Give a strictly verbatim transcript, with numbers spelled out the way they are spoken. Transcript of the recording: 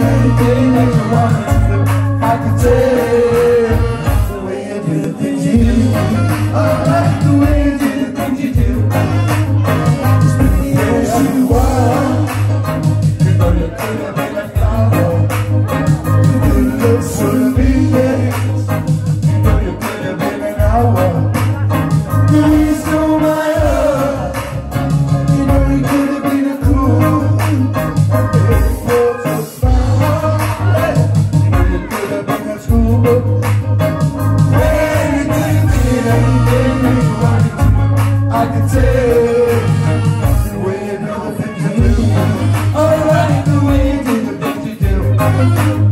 anything that you want to do. I can tell the way you do the things you do. I like the way you do the things you do. Just be the as you are. You know you could have been a flower. You could look so big. You know you could have been an hour. Please don't mind her. You know you could have been a cool. I can tell the way you do the things you do. I like the way you do the things you do.